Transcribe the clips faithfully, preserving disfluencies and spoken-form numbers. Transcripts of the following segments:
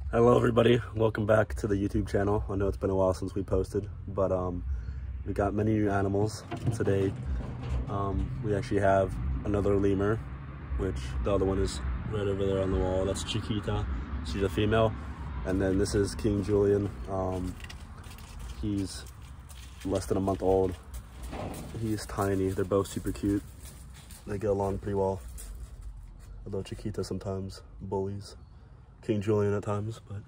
Hello everybody, welcome back to the YouTube channel. I know it's been a while since we posted, but um, we got many new animals today. Um, we actually have another lemur, which the other one is right over there on the wall. That's Chiquita, she's a female. And then this is King Julian. Um, he's less than a month old. He's tiny, they're both super cute. They get along pretty well. Although Chiquita sometimes bullies King Julian at times, but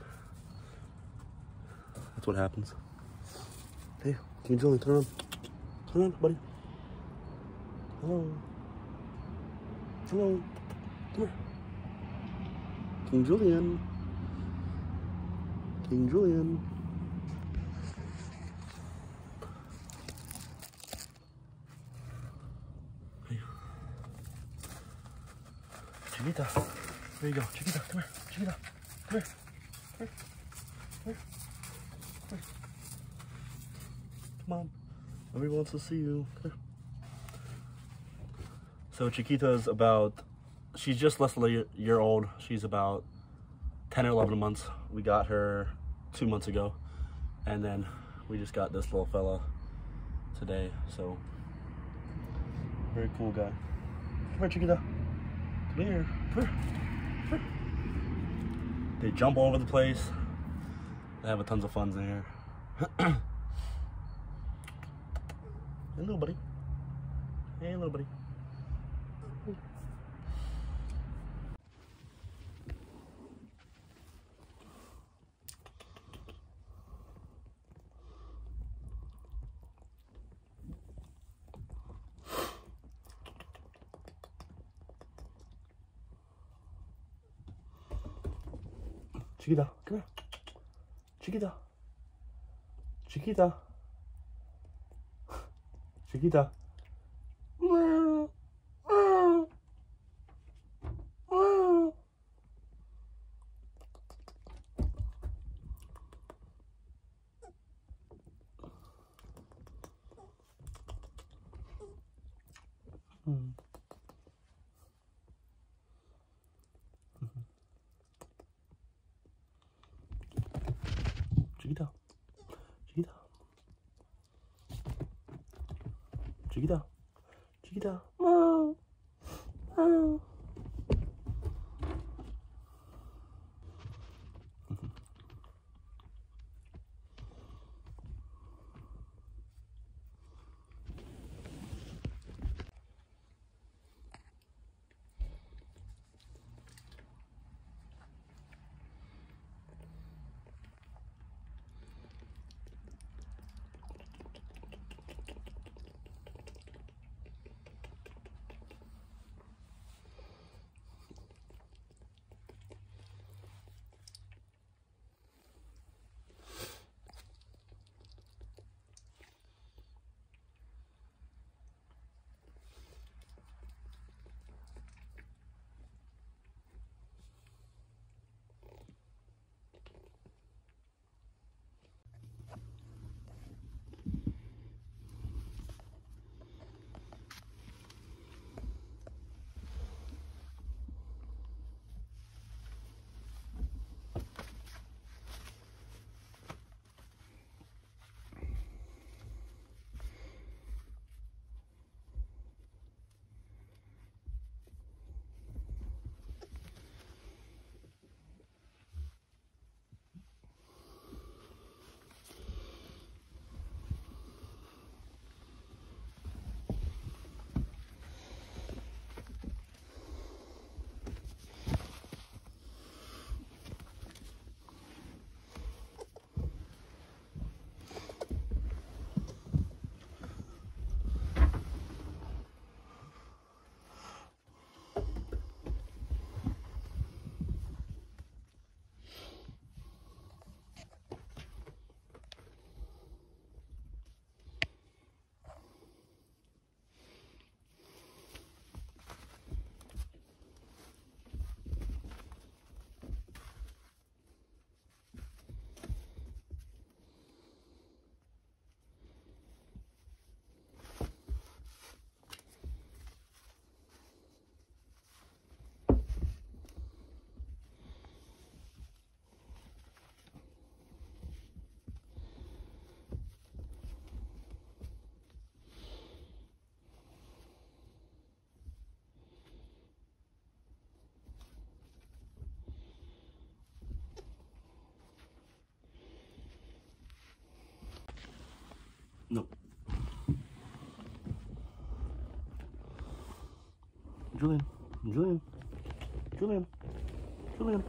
that's what happens. Hey, King Julian, turn around. Turn around, buddy. Hello. Hello. Come here. King Julian. King Julian. Hey. Chiquita. There you go. Chiquita, come here. Chiquita, come here. Come here. Come here. Come here. Come on. Everybody wants to see you. Come here. So Chiquita is about, she's just less than a year old. She's about ten or eleven months. We got her two months ago. And then we just got this little fella today. So, very cool guy. Come here, Chiquita. Come here. Come here. They jump all over the place. They have a tons of fun in here. Hey, little buddy. Hey, little buddy. Chiquita, come here. Chiquita. Chiquita. Chiquita. Hmm. Chiquita. Chiquita. Chiquita. Chiquita. Meow. Meow. Julian, Julian, Julian, Julian.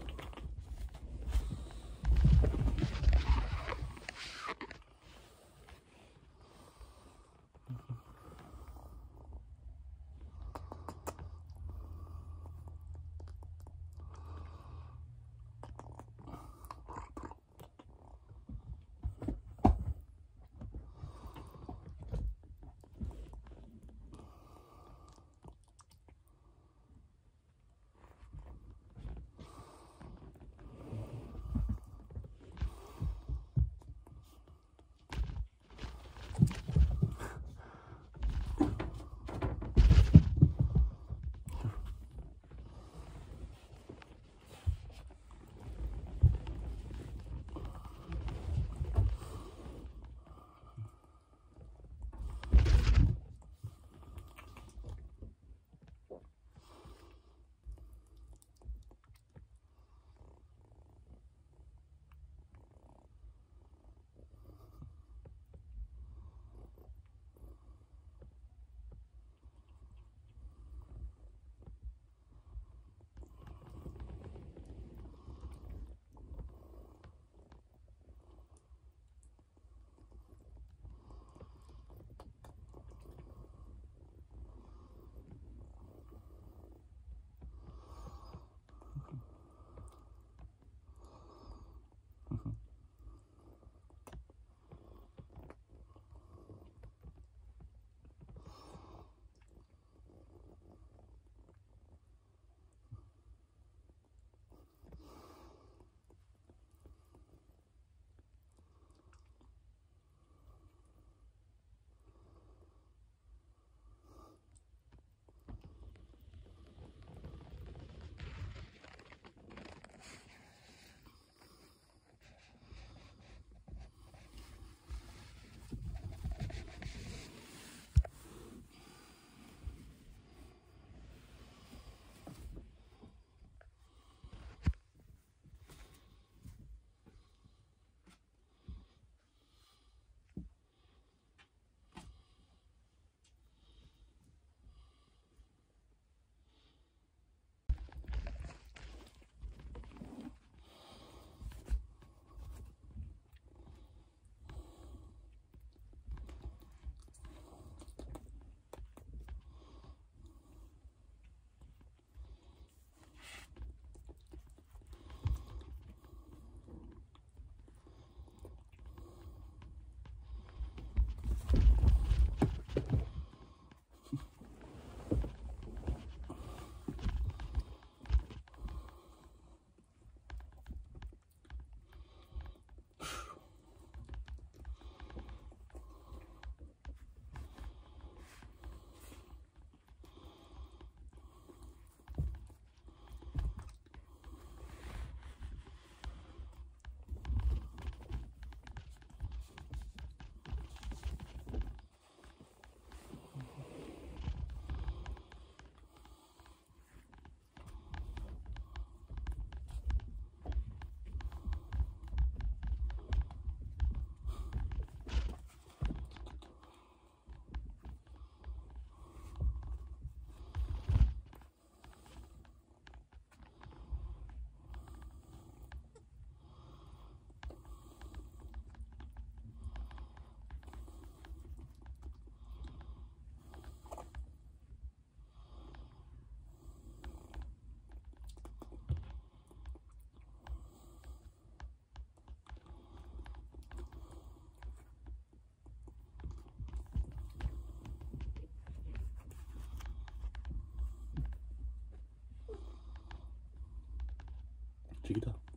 Chiquita.